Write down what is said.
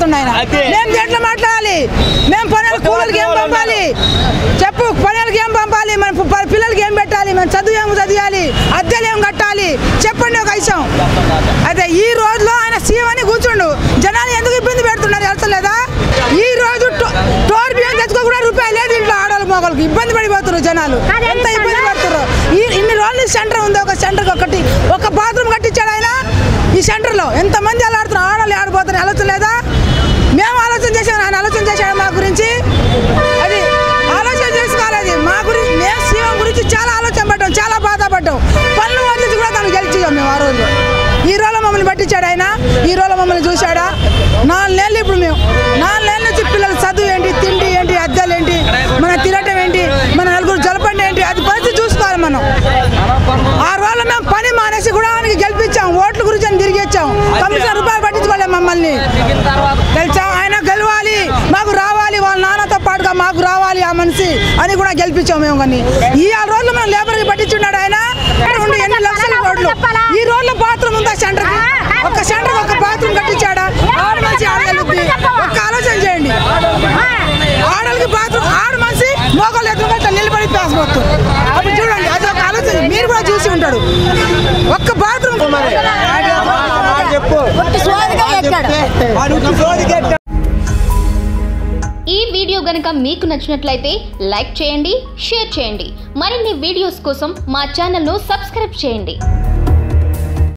మాట్లాడుతున్నాయి మేము దేంట్లో మాట్లాడాలి మేము పనులు కూలీలకి ఏం పంపాలి చెప్పు పనులకి ఏం పంపాలి మన పిల్లలకి ఏం పెట్టాలి మనం చదువు ఏం చదివాలి అద్దెలు ఏం కట్టాలి చెప్పండి ఒక విషయం అయితే ఈ రోజులో ఆయన సీఎం అని కూర్చుండు జనాలు ఎందుకు ఇబ్బంది పెడుతున్నారు తెలుసలేదా ఈ రోజు టోర్ బియ్యం తెచ్చుకోకుండా రూపాయి లేదు ఇంట్లో ఆడవాళ్ళు మొగలకు ఇబ్బంది పడిపోతున్నారు జనాలు ఎంత ఇబ్బంది పడుతున్నారు ఇన్ని రోజులు సెంటర్ ఉంది ఒక సెంటర్ ఒక బాత్రూమ్ కట్టించాడు ఆయన ఈ సెంటర్లో ఎంతమంది అలా ఆడుతున్నారు ఆడవాళ్ళు ఆడిపోతున్నారు ఆలోచన లేదా మేము ఆలోచన చేసాము ఆయన ఆలోచన చేశాడు మా గురించి అది ఆలోచన చేసుకోవాలి మా గురించి మేము సీఎం గురించి చాలా ఆలోచన పడ్డాం చాలా బాధపడ్డాం పనులు వదిలించి కూడా తను గెలిచాం మేము ఆ రోజు ఈ రోజులో మమ్మల్ని పట్టించాడు ఆయన ఈ రోజులో మమ్మల్ని చూశాడా 4 నెలలు ఇప్పుడు మేము 4 నెలల నుంచి పిల్లలు చదువు ఏంటి తిండి ఏంటి అద్దెలు ఏంటి మన తినటం ఏంటి మన నలుగురు జలపండి ఏంటి అది పరిస్థితి చూసుకోవాలి మనం ఆ రోజులో మేము పని మానేసి కూడా ఆయనకి గెలిపించాం ఓట్ల గురించి అని తిరిగి వచ్చాం కమిషన్ రూపాయలు పట్టించుకోలేము మమ్మల్ని తెలుసా ఆయన గెలవాలి మాకు రావాలి వాళ్ళ నాన్నతో పాటుగా మాకు రావాలి ఆ మనిషి అని కూడా గెలిపించాం మేము కానీ ఈ 6 రోజులు మనం లేబర్కి పట్టించున్నాడు ఆయన ఎన్ని లక్షల ఓట్లు ఈ రోజులో బాత్రూమ్ ఉందా సెంటర్ ఒక సెంటర్ ఒక బాత్రూమ్ కట్టించాడా ఆడ మనిషి ఆడగలుగుతుంది ఒక్క ఆలోచన చేయండి ఆడలకి బాత్రూమ్ ఆడ మనిషి మోకాలు ఎదురుగా నిలబడి పేసపోతు అప్పుడు చూడండి అది ఒక ఆలోచన మీరు కూడా చూసి ఉంటాడు ఒక్క బాత్రూమ్ ఈ వీడియో గనుక మీకు నచ్చినట్లయితే లైక్ చేయండి షేర్ చేయండి మరిన్ని వీడియోస్ కోసం మా ఛానల్ను సబ్స్క్రైబ్ చేయండి